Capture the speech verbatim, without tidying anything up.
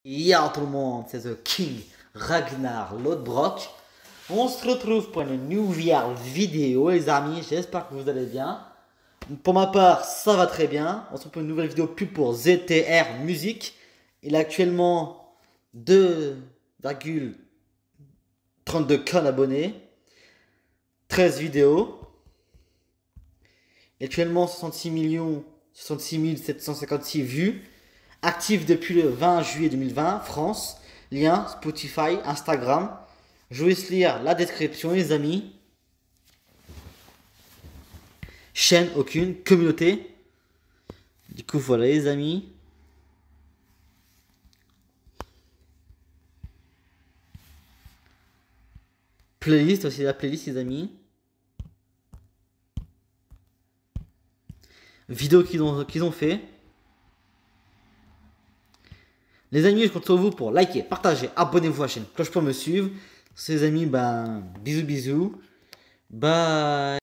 Yo tout le monde, c'est The King Ragnar Lodbrok. On se retrouve pour une nouvelle vidéo les amis, j'espère que vous allez bien. Pour ma part, ça va très bien. On se retrouve pour une nouvelle vidéo pub pour Z T R Music. Il a actuellement deux virgule trente-deux K d'abonnés, treize vidéos. Et actuellement soixante-six millions soixante-six mille sept cent cinquante-six vues. Actif depuis le vingt juillet deux mille vingt, France. Lien Spotify, Instagram. Je vous laisse lire la description, les amis. Chaîne aucune, communauté. Du coup, voilà, les amis. Playlist, aussi la playlist, les amis. Vidéo qu'ils ont, qu'ils ont fait. Les amis, je compte sur vous pour liker, partager, abonnez-vous à la chaîne, cloche pour me suivre. Les amis, ben, bisous bisous. Bye.